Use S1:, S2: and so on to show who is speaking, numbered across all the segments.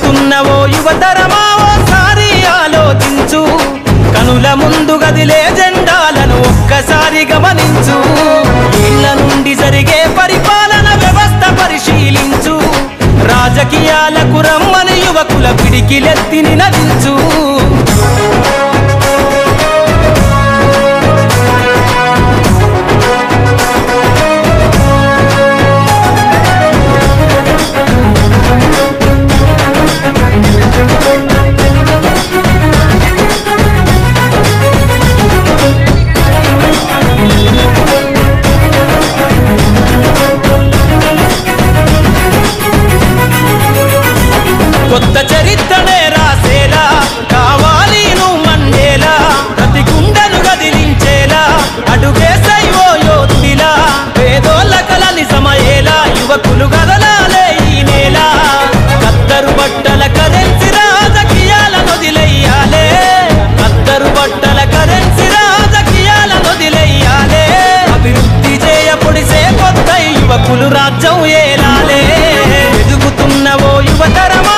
S1: ఎదుగుతున్నవో యువతరమా ఓసారి ఆలోచించు, కనుల ముందు గదిలే జెండాలను ఒక్కసారి గమనించు, ఇళ్ళ నుండి జరిగే పరిపాలన వ్యవస్థ పరిశీలించు, రాజకీయాలకు రమ్మని యువకుల పిడికిలెత్తి నినదించు. కొత్త చరిత్రనే రాసేలా కావాలి నువ్వు మండేలా, ప్రతి గుండెను గదిలించేలా అడుగేసై ఓ యోధుడిలా, పేదోళ్ళ కల నిజమయ్యేలా యువకులు కదలాలే ఈ నేల. కద్దరు బట్టల కరెన్సీ రాజకీయాలను వదిలెయ్యాలే, కద్దరు బట్టల కరెన్సీ రాజకీయాలను వదిలెయ్యాలే, అభివృద్ధి చేయపొడిసే కొత్త యువకులు రాజ్యం ఏలాలే. ఎదుగుతున్నవో యువతరమా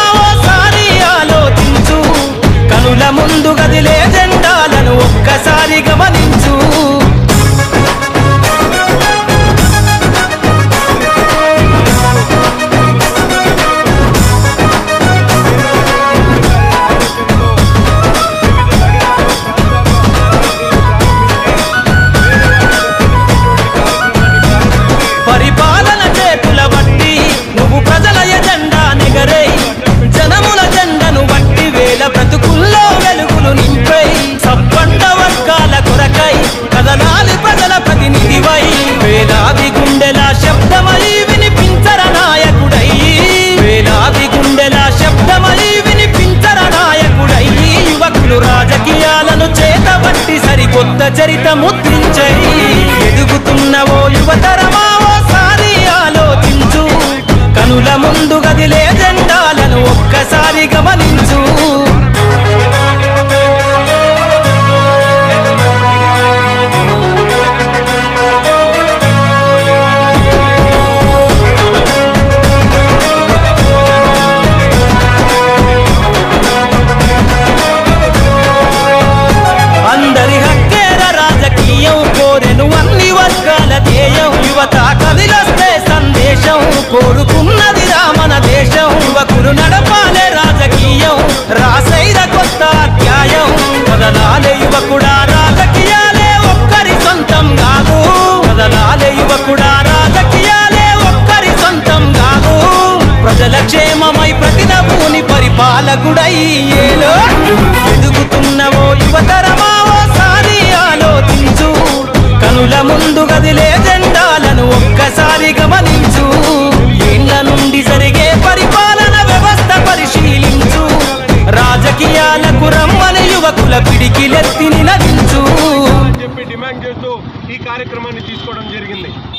S1: కనుల ముందు గదిలే జెండాలను ఒక్కసారి గమనించు. పరిపాలన చేతుల బట్టి నువ్వు ప్రజల ఎజెండా నెగరై, జనముల జెండను బట్టి వేల బ్రతుకుల్లో వెలుగులు నింపై, సబ్బండ వర్గాల కొరకై కదలాలి ప్రజల ప్రతినిధివై, వేలాది గుండెల శబ్దమై వినిపించర నాయకుడై, వేలాది గుండెల శబ్దమై వినిపించర నాయకుడై, యువకులు రాజకీయాలను చేతబట్టి సరికొత్త చరిత ముద్రించై. ఎదుగుతున్నవో యువతరమా ఓసారి ఆలోచించు, కనుల ముందు గదిలే జెండాలను ఒక్కసారి గమనించు. అందరి హక్కేర రాజకీయం కోరెను అన్ని వర్గాల ధ్యేయం, యువత కదిలొస్తే సందేశం కోరుకున్నది రామన దేశం, యువకులు నడపాలే రాజకీయం రాసైద కొత్త అధ్యాయం, కదలాలే యువకుడా రాజకీయాలే ఒక్కరి సొంతం కాదు, కదలాలే యువకుడా రాజకీయాలే ఒక్కరి సొంతం కాదు, ప్రజల క్షేమమై ప్రతినభూని పరిపాలకుడై ఏలో. ఎదుగుతున్నవో యువతరమా ఓసారి ఆలోచించు, కనుల ముందు గదిలే జెండాలను ఒక్కసారి గమనించు, ఇళ్ళ నుండి జరిగే పరిపాలన వ్యవస్థ పరిశీలించు, రాజకీయాలకు రమ్మని యువకుల పిడికిలెత్తి నినదించు.
S2: చెప్పి డిమాండ్ చేస్తూ ఈ కార్యక్రమాన్ని తీసుకోవడం జరిగింది.